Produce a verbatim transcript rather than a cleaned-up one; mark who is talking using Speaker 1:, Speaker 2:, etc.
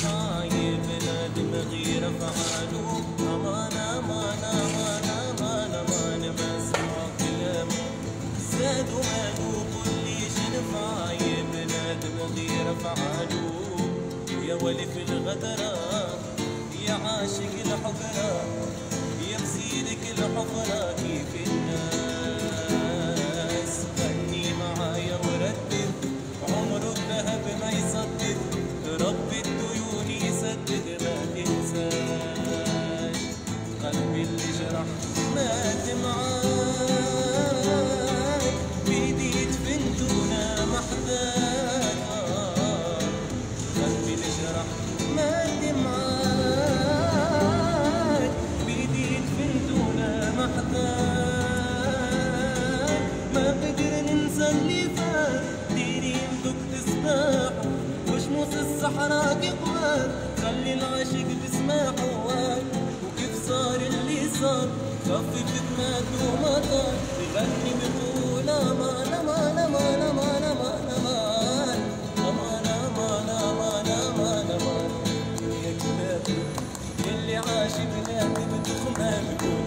Speaker 1: شنفع يبنادم غير فعالو امان امان امان امان امان ما سمعوا كلام زادوا مالو كل شنفع يبنادم غير فعالو يا ولي في الغدرة يا عاشق الحفرة يا مسيرك الحفرة كيف الناس غني معايا وردد عمره الذهب ما يصدق رب الديون يسدد ما تنساش قلبي اللي جرح مات معاك بيدي دفنتونا محداك قلبي اللي جرح مات معاك بيدي دفنتونا محداك ما قدر ننسى اللي فات ديري يمدك تسمح وشموس الصحراء قوات خلي العاشق تسمع حوال وكيف صار اللي صار خفف دماغ ومطر بغني بطول امان امان امان امان امان امان امان امان امان امان امان يا كتاب يلي عاشق نادم تخمام